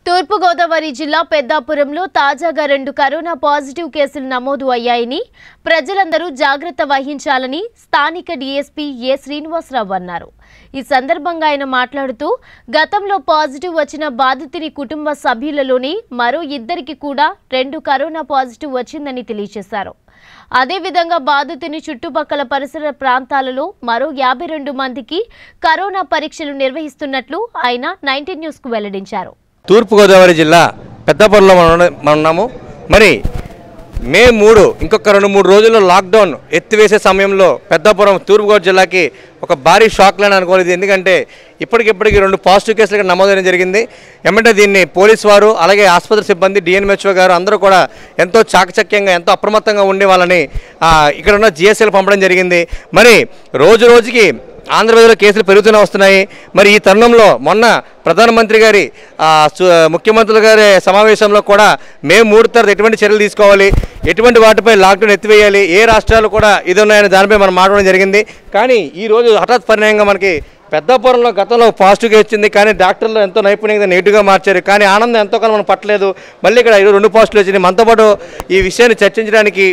తూర్పు గోదావరి జిల్లా పెద్దాపురంలో తాజాగా 2 కరోనా పాజిటివ్ కేసులు నమోదు అయ్యాయని ప్రజలందరూ జాగ్రత్త వహించాలని స్థానిక డీఎస్పీ ఏ శ్రీనివాసరావు అన్నారు. ఈ సందర్భంగా ఆయన మాట్లాడుతూ గతంలో పాజిటివ్ వచ్చిన బాధితుని కుటుంబ సభ్యులలోని మరో 2కి కూడా 2 కరోనా పాజిటివ్ వచ్చిందని తెలియజేశారు. అదేవిధంగా బాధితుని చుట్టుపక్కల పరిసర ప్రాంతాలలో మరో 52 మందికి కరోనా పరీక్షలు నిర్వహిస్తున్నట్లు ఆయన 19 న్యూస్కు వెల్లడించారు. తూర్పు గోదావరి జిల్లా పెద్దపురంలో మనం ఉన్నాము. మరి మే 3 ఇంకొక 2-3 రోజుల్లో లాక్డౌన్ ఎత్తివేసే సమయంలో పెద్దపురం తూర్పుగోదావరి జిల్లాకి ఒక భారీ షాక్ అని అనుకోలేదు. ఎందుకంటే ఇప్పటికిప్పటికి 2 పాజిటివ్ కేసులుగా నమోదైన జరిగింది. ఏమంటే దీన్ని పోలీసు వారు అలాగే ఆసుపత్రి సిబ్బంది డిఎన్ఎంహెచ్ఓ గారు అందరూ కూడా ఎంతో చాకచక్యంగా ఎంతో అప్రమత్తంగా ఉండే వాళ్ళని ఇక్కడ ఉన్న జిఎస్ఎల్ పంపడం జరిగింది. మరి రోజు రోజుకి ఆంధ్రప్రదేశ్లో కేసులు పెరుగుతూనే వస్తున్నాయి. మరి ఈ తరుణంలో మొన్న ప్రధానమంత్రి గారి ముఖ్యమంత్రుల గారి సమావేశంలో కూడా మే 3 తర్వాత ఎటువంటి చర్యలు తీసుకోవాలి, ఎటువంటి వాటిపై లాక్డౌన్ ఎత్తివేయాలి, ఏ రాష్ట్రాలు కూడా ఇది ఉన్నాయని దానిపై మనం మాట్లాడడం జరిగింది. కానీ ఈరోజు హఠాత్ పరిణామంగా మనకి పెద్దాపురంలో గతంలో పాజిటివ్గా వచ్చింది. కానీ డాక్టర్లు ఎంతో నైపుణ్యంగా నెగిటివ్గా మార్చారు. కానీ ఆనందం ఎంతో కాలం మనం పట్టలేదు. మళ్ళీ ఇక్కడ 2 పాజిటివ్ వచ్చింది. మనతో పాటు ఈ విషయాన్ని చర్చించడానికి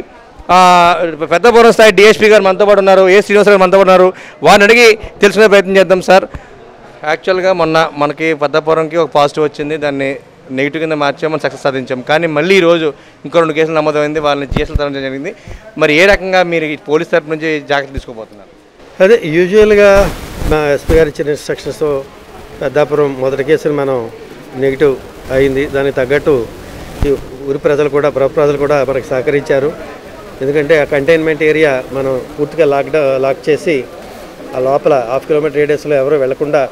పెద్దపురం స్థాయి డిఎస్పీ గారు మనతో పాటు ఉన్నారు, ఏ శ్రీనివాసరావు గారు మనతో పాటు ఉన్నారు. వారిని అడిగి తెలుసుకునే ప్రయత్నం చేద్దాం. సార్, యాక్చువల్గా మొన్న మనకి పెద్దపురంకి ఒక పాజిటివ్ వచ్చింది, దాన్ని నెగిటివ్ కింద మార్చామని సక్సెస్ సాధించాం. కానీ మళ్ళీ ఈరోజు ఇంకో 2 కేసులు నమోదైంది, వాళ్ళని జిఎస్ఎల్ తరలించడం జరిగింది. మరి ఏ రకంగా మీరు పోలీస్ తరఫు నుంచి జాగ్రత్త తీసుకోబోతున్నారు? అదే యూజువల్గా మా ఎస్పీ గారు ఇచ్చిన ఇన్స్ట్రక్షన్స్తో పెద్దాపురం మొదటి కేసులు మనం నెగిటివ్ అయింది. దానికి తగ్గట్టు ఈ ఊరి ప్రజలు కూడా మనకి సహకరించారు. ఎందుకంటే ఆ కంటైన్మెంట్ ఏరియా మనం పూర్తిగా లాక్ చేసి ఆ లోపల 1/2 కిలోమీటర్ రేడియస్లో ఎవరూ వెళ్లకుండా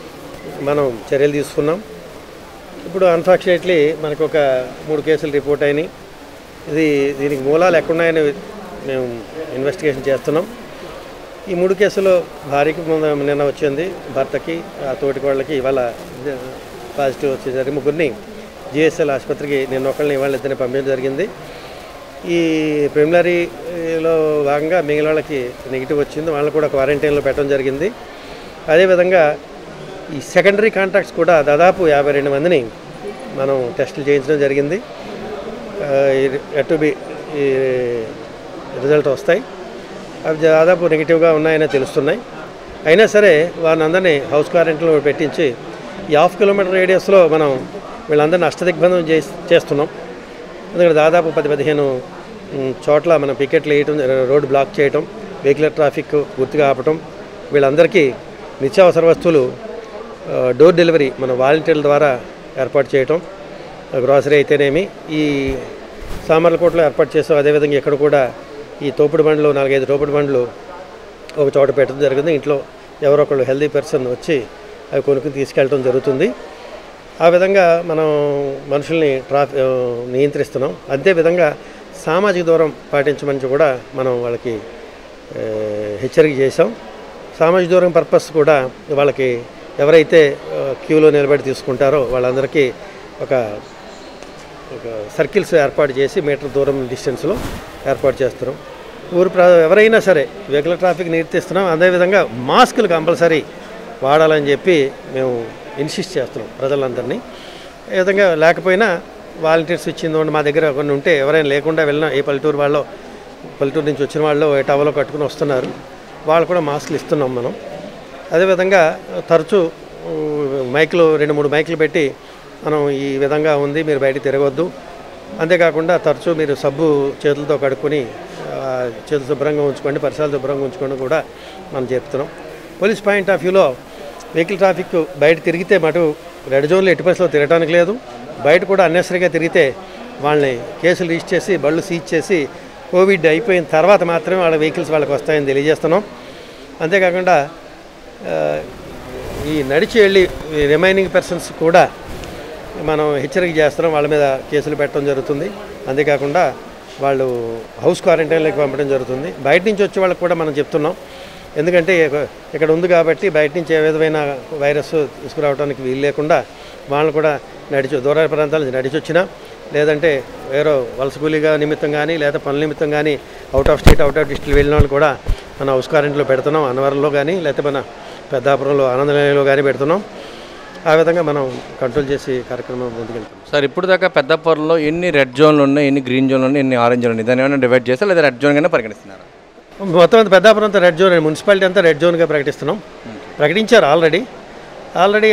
మనం చర్యలు తీసుకున్నాం. ఇప్పుడు అన్ఫార్చునేట్లీ మనకు ఒక 3 కేసులు రిపోర్ట్ అయినాయి. దీనికి మూలాలు ఎక్కడున్నాయని మేము ఇన్వెస్టిగేషన్ చేస్తున్నాం. ఈ 3 కేసులు భార్యకి నిన్న వచ్చింది, భర్తకి, ఆ తోటి వాళ్ళకి ఇవాళ పాజిటివ్ వచ్చేసరికి 3ని జిఎస్ఎల్ ఆసుపత్రికి నిన్న ఒకళ్ళని ఇవాళ 2 పంపించడం జరిగింది. ఈ ప్రిలిమినరీలో భాగంగా మిగిలిన వాళ్ళకి నెగిటివ్ వచ్చింది, వాళ్ళు కూడా క్వారంటైన్లో పెట్టడం జరిగింది. అదేవిధంగా ఈ సెకండరీ కాంటాక్ట్స్ కూడా దాదాపు 52 మందిని మనం టెస్టులు చేయించడం జరిగింది. ఎటుబి ఈ రిజల్ట్ వస్తాయి, అవి దాదాపు నెగిటివ్గా ఉన్నాయని తెలుస్తున్నాయి. అయినా సరే వారిని అందరినీ హౌస్ క్వారంటైన్లో పెట్టించి ఈ 1/2 కిలోమీటర్ రేడియస్లో మనం వీళ్ళందరినీ అష్టదిగ్బంధం చేస్తున్నాం. ఎందుకంటే దాదాపు 10-15 చోట్ల మనం పికెట్లు వేయటం, రోడ్డు బ్లాక్ చేయటం, వెహికల్ ట్రాఫిక్ పూర్తిగా ఆపటం, వీళ్ళందరికీ నిత్యావసర వస్తువులు డోర్ డెలివరీ మన వాలంటీర్ల ద్వారా ఏర్పాటు చేయటం, గ్రాసరీ అయితేనేమి ఈ సామర్లకోటలో ఏర్పాటు చేసాం. అదేవిధంగా ఇక్కడ కూడా ఈ తోపుడు బండ్లు 4-5 తోపుడు బండ్లు ఒక చోట పెట్టడం జరిగింది. ఇంట్లో ఎవరో ఒకళ్ళు హెల్దీ పర్సన్ వచ్చి అవి కొనుక్కుని తీసుకెళ్ళటం జరుగుతుంది. ఆ విధంగా మనం మనుషుల్ని నియంత్రిస్తున్నాం. అదేవిధంగా సామాజిక దూరం పాటించమని కూడా మనం వాళ్ళకి హెచ్చరిక చేసాం. సామాజిక దూరం పర్పస్ కూడా వాళ్ళకి ఎవరైతే క్యూలో నిలబడి తీసుకుంటారో వాళ్ళందరికీ ఒక సర్కిల్స్ ఏర్పాటు చేసి మీటర్ దూరం డిస్టెన్స్లో ఏర్పాటు చేస్తున్నాం. ఎవరైనా సరే వెహికల్ ట్రాఫిక్ నియంత్రిస్తున్నాం. అదేవిధంగా మాస్కులు కంపల్సరీ వాడాలని చెప్పి మేము ఇన్సిస్ట్ చేస్తున్నాం ప్రజలందరినీ. ఏ విధంగా లేకపోయినా వాలంటీర్స్ ఇచ్చింది మా దగ్గర కొన్ని ఉంటే ఎవరైనా లేకుండా వెళ్ళినా ఏ పల్లెటూరు నుంచి వచ్చిన వాళ్ళు టవలో కట్టుకుని వస్తున్నారు, వాళ్ళు కూడా మాస్కులు ఇస్తున్నాం మనం. అదేవిధంగా తరచూ మైకులు 2-3 మైకులు పెట్టి మనం ఈ విధంగా ఉంది, మీరు బయటికి తిరగవద్దు, అంతేకాకుండా తరచూ మీరు సబ్బు చేతులతో కడుక్కొని చేతులు శుభ్రంగా ఉంచుకోండి, పరిసరాలు శుభ్రంగా ఉంచుకోండి కూడా మనం చెప్తున్నాం. పోలీస్ పాయింట్ ఆఫ్ వ్యూలో వెహికల్ ట్రాఫిక్ బయట తిరిగితే మటు రెడ్ జోన్లో ఎట్టి పరిస్థితిలో తిరగడానికి లేదు. బయట కూడా అన్నెసరీగా తిరిగితే వాళ్ళని కేసులు రిజిస్టర్ చేసి బళ్ళు సీజ్ చేసి కోవిడ్ అయిపోయిన తర్వాత మాత్రమే వాళ్ళ వెహికల్స్ వాళ్ళకి వస్తాయని తెలియజేస్తున్నాం. అంతేకాకుండా ఈ నడిచి వెళ్ళి రిమైనింగ్ పర్సన్స్ కూడా మనం హెచ్చరిక చేస్తున్నాం, వాళ్ళ మీద కేసులు పెట్టడం జరుగుతుంది. అంతేకాకుండా వాళ్ళు హౌస్ క్వారంటైన్లోకి పంపడం జరుగుతుంది. బయట నుంచి వచ్చే వాళ్ళకి కూడా మనం చెప్తున్నాం, ఎందుకంటే ఇక్కడ ఉంది కాబట్టి బయట నుంచి ఏ విధమైన వైరస్ తీసుకురావడానికి వీలు లేకుండా వాళ్ళు కూడా దూర ప్రాంతాల నుంచి నడిచి వచ్చినా, లేదంటే వేరే వలస కూలీగా నిమిత్తం కానీ లేదా పనుల నిమిత్తం కానీ out of state out of district వెళ్ళిన వాళ్ళు కూడా మన హౌస్ క్వారంటైన్లో పెడుతున్నాం. అన్నవరంలో కానీ లేకపోతే మన పెద్దాపురంలో ఆనందనిలయంలో కానీ పెడుతున్నాం. ఆ విధంగా మనం కంట్రోల్ చేసి కార్యక్రమం ముందుకెళ్తాం. సార్ ఇప్పుడు దాకా పెద్దపురంలో ఎన్ని రెడ్ జోన్లు ఉన్నాయి, ఎన్ని గ్రీన్ జోన్లు ఉన్నాయి, ఎన్ని ఆరెంజ్ జోన్లు ఉన్నాయి, దాన్ని ఏమైనా డివైడ్ చేస్తే లేదా రెడ్ జోన్గానే పరిగణిస్తున్నారు? మొత్తం అంతా పెద్దాపురం అంతా రెడ్ జోన్, మున్సిపాలిటీ అంతా రెడ్ జోన్గా ప్రకటించారు ఆల్రెడీ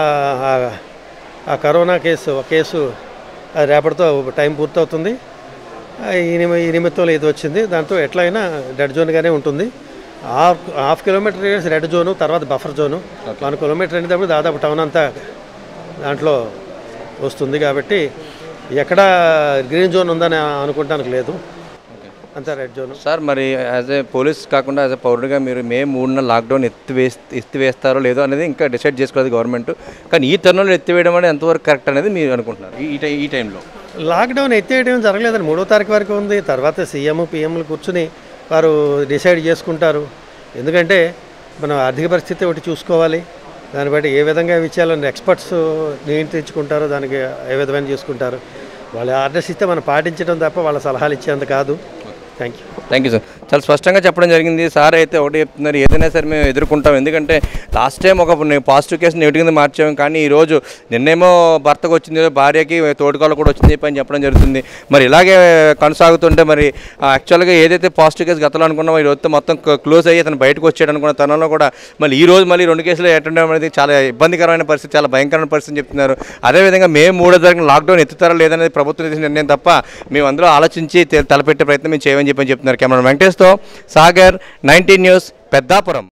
ఆ కరోనా కేసు అది రేపటితో టైం పూర్తవుతుంది. ఈ నిమిత్తంలో ఇది వచ్చింది. దాంతో ఎట్లయినా రెడ్ జోన్గానే ఉంటుంది. Half kilometre radius red zone, తర్వాత బఫర్ జోను. 1 కిలోమీటర్ అనేటప్పుడు దాదాపు టౌన్ అంతా దాంట్లో వస్తుంది. కాబట్టి ఎక్కడ గ్రీన్ జోన్ ఉందని అనుకుంటానికి లేదు, అంతా రెడ్ జోన్. సార్ మరి యాజ్ ఏ పోలీస్ కాకుండా యాజ్ ఏ పౌరుడిగా మీరు మే 3న లాక్డౌన్ ఎత్తివేస్తారో లేదో అనేది ఇంకా డిసైడ్ చేసుకోలేదు గవర్నమెంట్. కానీ ఈ తరుణంలో ఎత్తివేయడం అనేది ఎంతవరకు కరెక్ట్ అనేది మీరు అనుకుంటున్నారు ఈ టైంలో? లాక్డౌన్ ఎత్తేయడం జరగలేదని 3వ తారీఖు వరకు ఉంది. తర్వాత సీఎం పిఎంలు కూర్చుని వారు డిసైడ్ చేసుకుంటారు. ఎందుకంటే మనం ఆర్థిక పరిస్థితి ఒకటి చూసుకోవాలి. దాన్ని బట్టి ఏ విధంగా ఇచ్చేయాలని ఎక్స్పర్ట్స్ నియంత్రించుకుంటారో దానికి ఏ విధమైన చేసుకుంటారు. వాళ్ళ ఆర్డర్స్ ఇస్తే మనం పాటించడం తప్ప వాళ్ళ సలహాలు ఇచ్చేంత కాదు. Thank you sir. చాలా స్పష్టంగా చెప్పడం జరిగింది. సార్ అయితే ఒకటి చెప్తున్నారు, ఏదైనా సరే మేము ఎదుర్కొంటాం. ఎందుకంటే లాస్ట్ టైం ఒక పాజిటివ్ కేసు నెగిటివ్ కింద మార్చాము. కానీ ఈరోజు నిన్నేమో భర్తకు వచ్చింది, భార్యకి తోడుకోళ్ళు కూడా వచ్చింది అని చెప్పడం జరుగుతుంది. మరి ఇలాగే కొనసాగుతుంటే మరి యాక్చువల్గా ఏదైతే పాజిటివ్ కేసు గతంలో అనుకున్నామో ఈరోజు మొత్తం క్లోజ్ అయ్యి అతను బయటకు వచ్చాడు అనుకున్న తనంలో కూడా మళ్ళీ ఈ రోజు మళ్ళీ 2 కేసులు అటెండ్ అవ్వడం అనేది చాలా ఇబ్బందికరమైన పరిస్థితి, చాలా భయంకరమైన పరిస్థితి చెప్తున్నారు. అదేవిధంగా మే 3వ తారీఖున లాక్డౌన్ ఎత్తుతారా లేదనేది ప్రభుత్వం చేసిన నిర్ణయం తప్ప మేము అందులో ఆలోచించి తలపెట్టే ప్రయత్నం మేము చేయమని చెప్తున్నారు. కెమెరా వెంకటేష్తో సాగర్, 19 న్యూస్, పెద్దాపురం.